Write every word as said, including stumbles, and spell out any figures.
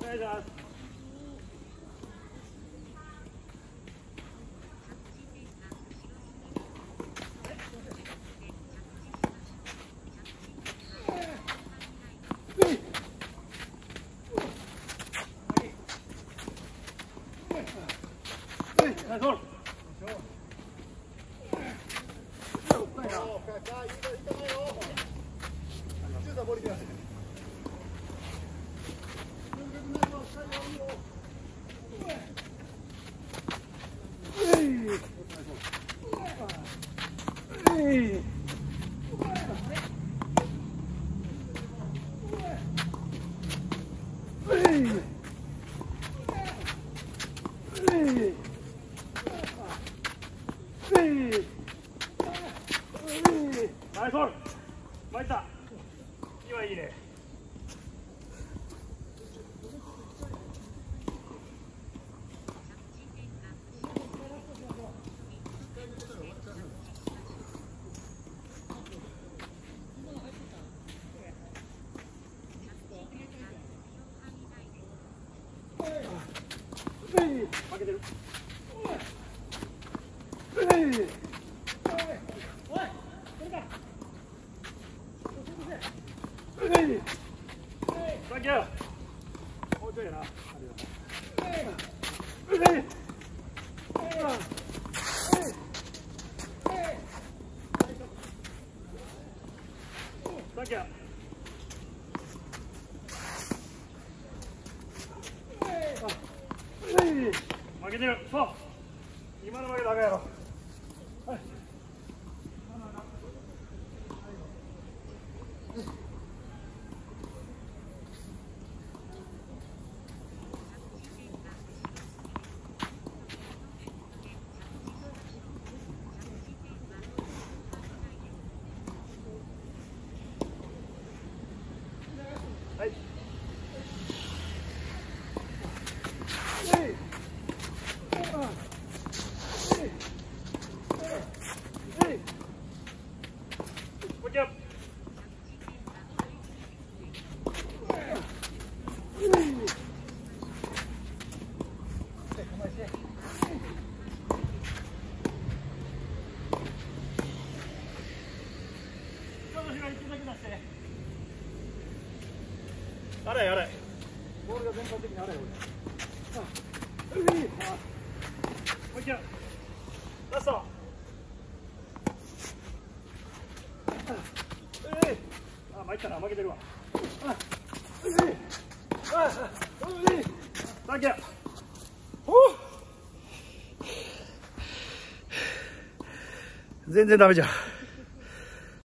願いします。ナイスボール。参った。今いいね。負けてる。サンキュー。もうちょいやな。サンキュー。負けてる。そう。今の負けダメやろ。はい。はい。荒い荒い。ボールが全般的に荒いよ。もう一回。ラスト。あ、参ったな、負けてるわ。サンキュー。全然ダメじゃん。